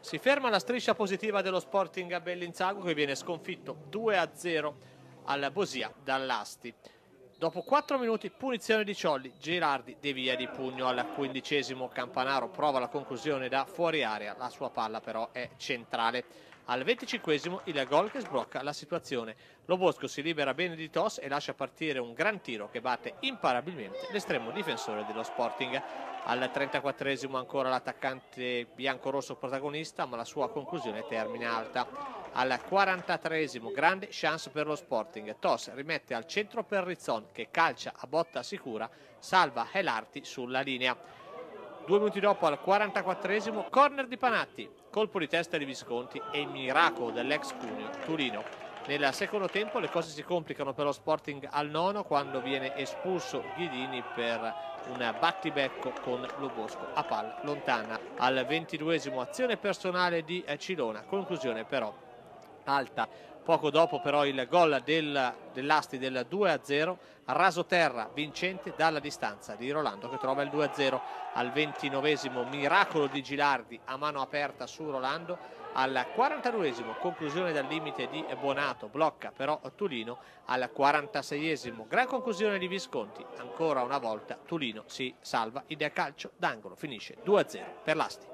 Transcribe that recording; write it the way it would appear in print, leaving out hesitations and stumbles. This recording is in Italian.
Si ferma la striscia positiva dello Sporting a Bellinzago, che viene sconfitto 2-0 al Bosia dall'Asti. Dopo 4 minuti punizione di Ciolli, Girardi devia di pugno al 15°, Campanaro prova la conclusione da fuori area, la sua palla però è centrale. Al 25° il gol che sblocca la situazione. Lo Bosco si libera bene di Tos e lascia partire un gran tiro che batte imparabilmente l'estremo difensore dello Sporting. Al 34° ancora l'attaccante biancorosso protagonista, ma la sua conclusione termina alta. Al 43° grande chance per lo Sporting. Tos rimette al centro per Rizzon, che calcia a botta sicura, salva Helarti sulla linea. 2 minuti dopo, al 44° corner di Panatti, colpo di testa di Visconti e il miracolo dell'ex Cuneo Turino. Nel secondo tempo le cose si complicano per lo Sporting al 9° quando viene espulso Ghidini per un battibecco con Lo Bosco a palla lontana. Al 22° azione personale di Cilona, conclusione però alta. Poco dopo però il gol dell'Asti del 2-0, rasoterra vincente dalla distanza di Rolando, che trova il 2-0. Al 29° miracolo di Gilardi a mano aperta su Rolando. Al 42° conclusione dal limite di Bonato, blocca però Tulino. Al 46° gran conclusione di Visconti, ancora una volta Tulino si salva in calcio d'angolo, finisce 2-0 per l'Asti.